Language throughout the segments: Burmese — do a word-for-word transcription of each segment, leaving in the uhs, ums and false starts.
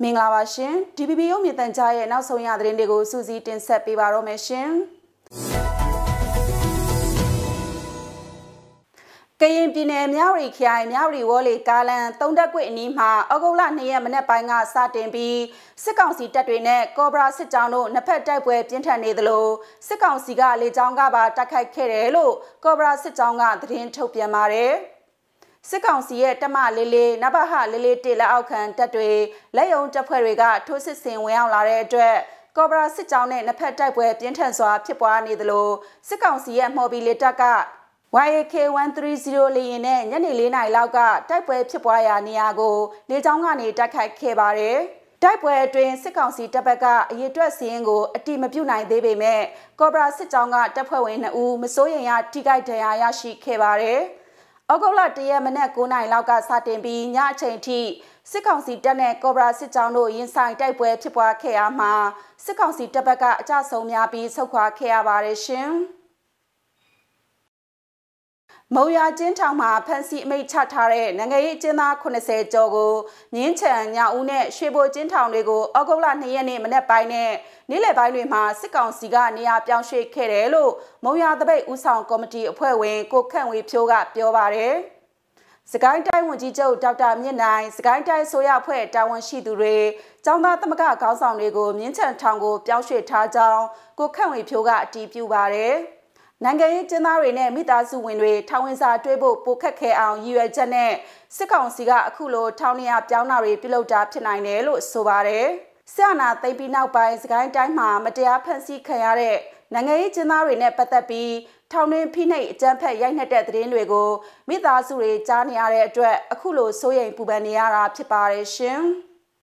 မင်္ဂလာပါရှင် D B B ရုပ်မြင်သံကြားရဲ့နောက်ဆုံးရသတင်းတွေကိုစူးစီးတင်ဆက်ပေးပါတော့မယ်ရှင်ကရင်ပြည်နယ်မြဝတီခရိုင်မြဝတီဝေါ်လီကားလန်သုံးတက်ကွေ့အနီးမှာဩဂုတ်လနှစ်ရက်မနက်ပိုင်းကစတင်ပြီးစစ်ကောင်စီတပ်တွေနဲ့ကော်ဘရာစစ်ကြောင်းတို့နှစ်ဖက်တိုက်ပွဲပြင်းထန်နေသလိုစစ်ကောင်စီကလေကြောင်းကပါတိုက်ခိုက်ခဲ့တယ်လို့ကော်ဘရာစစ်ကြောင်းကသတင်းထုတ်ပြန်ပါတယ်စစ်ကောင်စီရဲ့တမလေးလေးနဘဟလေးလေးတေလက်အောက်ခံတပ်တွေလက်ယုံတပ်ဖွဲ့တွေကထိုးစစ်ဆင်ဝင်ရောက်လာတဲ့အတွက်ကော်ဘရာစစ်ကြောင်းနဲ့နှစ်ဖက်တိုက်ပွဲပြင်းထန်စွာဖြစ်ပွားနေသလိုစစ်ကောင်စီရဲ့မော်ဘီလီတပ်ကY A K one thirtyလေယာဉ်နဲ့ညနေလေးနာရီလောက်ကတိုက်ပွဲဖြစ်ပွားရာနေရာကိုလေကြောင်းကနေတိုက်ခိုက်ခဲ့ပါတယ်။တိုက်ပွဲအတွင်းစစ်ကောင်စီတပ်ဘက်ကအရေးအတွက်စီးရင်ကိုအတိမပြုတ်နိုင်သေးပေမဲ့ကော်ဘရာစစ်ကြောင်းကတပ်ဖွဲ့ဝင်နှစ်ဦးမစိုးရိမ်ရထိခိုက်ဒဏ်ရာရရှိခဲ့ပါတယ်။ဩဂုတ်လတရက်မနက်၉နာရီလောက်ကစတင်ပြီးညအချိန်ထိစစ်ကောင်စီတပ်နဲ့ကော်ဘရာစစ်ကြောင်းတို့ရင်ဆိုင်တိုက်ပွဲဖြစ်ပွားခဲ့ရမှာစစ်ကောင်စီတပ်ဘက်ကအကြဆုံးများပြီးဆုတ်ခွာခဲ့ရပါတယ်ရှင်။မုံရကျင်းထောင်မှာဖမ်းဆီးအမိန့်ချထားတဲ့နိုင်ငံရေးအကျဉ်းသားeightyကျော်ကိုမြင်းချံညဦးနဲ့ရွှေဘိုကျင်းထောင်တွေကိုဩဂုတ်လtwoရက်နေ့မနက်ပိုင်းနဲ့နေ့လယ်ပိုင်းတွေမှာစစ်ကောင်စီကနေရာပြောင်းရွှေ့ခဲ့တယ်လို့မုံရတပိတ်ဦးဆောင်ကော်မတီအဖွဲ့ဝင်ကိုခန့်ဝေဖြိုးကပြောပါတယ်။စကိုင်းတိုင်းဝန်ကြီးချုပ်ဒေါက်တာမြင့်နိုင်စကိုင်းတိုင်းဆိုရအဖွဲ့တာဝန်ရှိသူတွေចောင်းသားသမဂ္ဂခေါင်းဆောင်တွေကိုမြင်းချံထောင်ကိုပြောင်းရွှေ့ထားကြောင်းကိုခန့်ဝေဖြိုးကအတည်ပြုပါတယ်။နိုင်ငံရေးကျင်းသားတွေနဲ့မိသားစုဝင်တွေထောင်ဝင်စာတွေးဖို့ပိုခက်ခဲအောင်ရည်ရွယ်ချက်နဲ့စစ်ကောင်စီကအခုလိုထောင်နေရပြောင်းတာတွေပြုလုပ်တာဖြစ်နိုင်တယ်လို့ဆိုပါတယ်။ဆရာနာသိမ်းပြီးနောက်ပိုင်းစကိုင်းတိုင်းမှာမတရားဖမ်းဆီးခံရတဲ့နိုင်ငံရေးကျင်းသားတွေနဲ့ပတ်သက်ပြီးထောင်တွင်းဖိနှိပ်အကြမ်းဖက်ရိုက်နှက်တဲ့သတင်းတွေကိုမိသားစုတွေကြားနေရတဲ့အတွက်အခုလိုစိုးရိမ်ပူပန်နေရတာဖြစ်ပါတယ်ရှင်။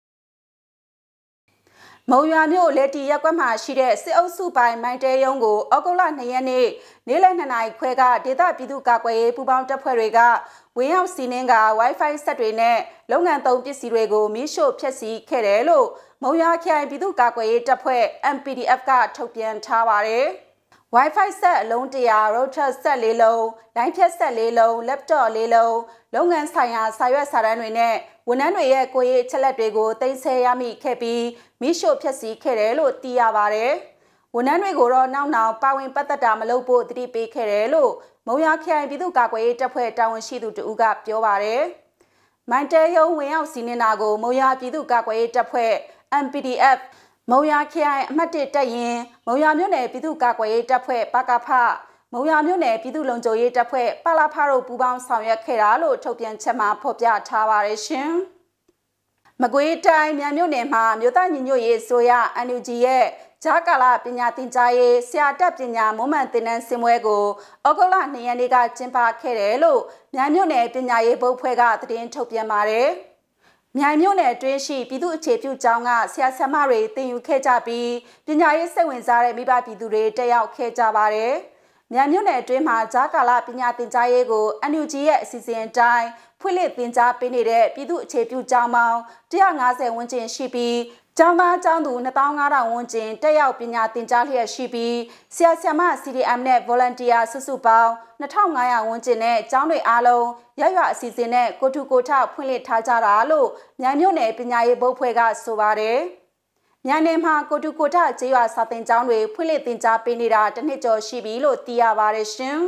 မုံရွာမြို့လက်တီရက်ကွက်မှာရှိတဲ့စစ်အုပ်စုပိုင်းမိုင်းတဲရုံးကိုဩဂုတ်လtwoရက်နေ့နေ့လယ်twoနာရီခွဲကဒေသပြည်သူ့ကာကွယ်ရေးပူးပေါင်းတပ်ဖွဲ့တွေကဝင်ရောက်စီးနင်းက Wi-Fi ဆက်တွေနဲ့လုပ်ငန်းသုံးပစ္စည်းတွေကိုမီးရှို့ဖျက်ဆီးခဲ့တယ်လို့မုံရွာခရိုင်ပြည်သူ့ကာကွယ်ရေးတပ်ဖွဲ့ M P D F ကထုတ်ပြန်ထားပါတယ်။ Wi-Fi ဆက်အလုံးone hundred ရော့တာဆက်fourလုံးလိုင်းဖြတ်ဆက်fourလုံး laptop fourလုံးလုပ်ငန်းဆိုင်ရာစာရွက်စာတမ်းတွေနဲ့ဝန်ထမ်းတွေရဲ့ကိုယ်ရေးအချက်လက်တွေကိုတင်ဆက်ရမိခဲ့ပြီးမိရှို့ဖျက်ဆီးခဲ့တယ်လို့သိရပါတယ်။ဝန်ထမ်းတွေကိုတော့နောက်နောက်ပါဝင်ပတ်သက်တာမလုပ်ဖို့တတိပေးခဲ့တယ်လို့မုံရခရိုင်ပြည်သူ့ကာကွယ်ရေးတပ်ဖွဲ့တာဝန်ရှိသူတဦးကပြောပါတယ်။မိုင်းတဲရုံဝင်ရောက်စီးနင်းတာကိုမုံရပြည်သူ့ကာကွယ်ရေးတပ်ဖွဲ့ M P D F မုံရခရိုင်အမှတ်oneတပ်ရင်မုံရမြို့နယ်ပြည်သူ့ကာကွယ်ရေးတပ်ဖွဲ့ပကဖမုံရမြို့နယ်ပြည်သူ့လုံခြုံရေးတပ်ဖွဲ့ပလာဖတို့ပူးပေါင်းဆောင်ရွက်ခဲ့တာလို့ထုတ်ပြန်ချက်မှာဖော်ပြထားပါတယ်ရှင်။မကွေးတိုင်းမြန်မြို့နယ်မှာမြို့သားညီညွတ်ရေးဆိုရ N U G ရဲ့ဂျာကာလာပညာသင်ကြားရေးဆရာတပ်ပညာမွမ်းမံသင်တန်းဆင်ပွဲကိုဩဂုတ်လtwoရက်နေ့ကကျင်းပခဲ့တယ်လို့မြန်မြို့နယ်ပညာရေးဘုတ်ဖွဲ့ကသတင်းထုတ်ပြန်ပါတယ်။မြိုင်မြို့နယ်တွင်းရှိပြည်သူ့အခြေပြုကျောင်းကဆရာဆရာမတွေသင်ယူခဲ့ကြပြီးပညာရေးစိတ်ဝင်စားတဲ့မိဘပြည်သူတွေတက်ရောက်ခဲ့ကြပါတယ်။မြန်မြို့နယ်အတွင်းမှာဂျာကာလာပညာသင်ကြားရေးကို N U G ရဲ့အစီအစဉ်အတိုင်းဖွင့်လှစ်သင်ကြားပေးနေတဲ့ပြည်သူ့အခြေပြုကျောင်းပေါင်းone hundred fiftyဝန်းကျင်ရှိပြီးကျောင်းသားကျောင်းသူtwo thousand five hundredဝန်းကျင်တက်ရောက်ပညာသင်ကြားလျက်ရှိပြီးဆရာဆရာမ C D M နဲ့ Volunteer စုစုပေါင်းtwo thousand five hundredဝန်းကျင်နဲ့ကျောင်းတွေအားလုံးရရွာအစီအစဉ်နဲ့ကိုထူကိုထဖွင့်လှစ်ထားကြတာလို့မြိုင်မြို့နယ်ပညာရေးဘုတ်ဖွဲ့ကဆိုပါတယ်။မြိုင်နယ်မှာကိုတူကိုထကျေးရွာစာသင်ကျောင်းတွေဖွင့်လှစ်သင်ကြားပေးနေတာတစ်နှစ်ကျော်ရှိပြီလို့သိရပါတယ်ရှင်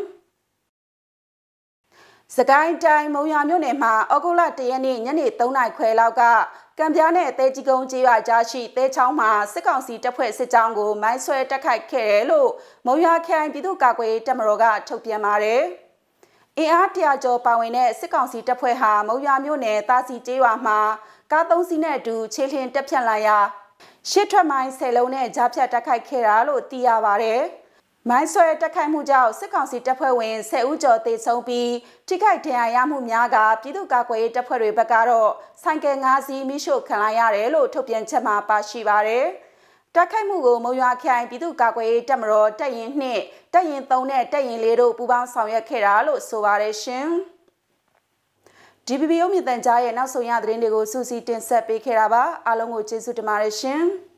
။စကိုင်းတိုင်းမုံရွာမြို့နယ်မှာဩဂုတ်လoneရက်နေ့ညနေthreeနာရီခွဲလောက်ကကံပြားနဲ့တဲကြီးကုန်းကျေးရွာကြားရှိတဲချောင်းမှာစစ်ကောင်စီတပ်ဖွဲ့စစ်ကြောင်းကိုမိုင်းဆွဲတိုက်ခိုက်ခဲ့တယ်လို့မုံရွာခရိုင်ပြည်သူ့ကာကွယ်ရေးတပ်မတော်ကထုတ်ပြန်ပါတယ်။အင်အားone hundredကျော်ပါဝင်တဲ့စစ်ကောင်စီတပ်ဖွဲ့ဟာမုံရွာမြို့နယ်တာစီကျေးရွာမှာကားthreeစီးနဲ့အတူခြေလျင်တက်ဖြတ်လာရာရှစ်ထွက်မိုင်းtenလုံးနဲ့ကြားဖြတ်တိုက်ခိုက်ခဲ့တာလို့သိရပါတယ်။မိုင်းဆွဲတိုက်ခိုက်မှုကြောင့်စစ်ကောင်စီတပ်ဖွဲ့ဝင်tenဦးကျော်သေဆုံးပြီးထိခိုက်ဒဏ်ရာရမှုများကပြည်သူ့ကာကွယ်ရေးတပ်ဖွဲ့တွေဘက်ကတော့ဆိုင်ကယ်fiveစီးမိရှို့ခံလိုက်ရတယ်လို့ထုတ်ပြန်ချက်မှာပါရှိပါတယ်။တိုက်ခိုက်မှုကိုမုံရွာခရိုင်ပြည်သူ့ကာကွယ်ရေးတပ်မတော်တပ်ရင်twoတပ်ရင်threeနဲ့တပ်ရင်fourတို့ပူးပေါင်းဆောင်ရွက်ခဲ့တာလို့ဆိုပါတယ်ရှင်။ D B B ရုပ်မြင်သံကြားရဲ့နောက်ဆုံးရသတင်းတွေကိုစူးစီးတင်ဆက်ပေးခဲ့တာပါအားလုံးကိုကျေးဇူးတင်ပါတယ်ရှင်။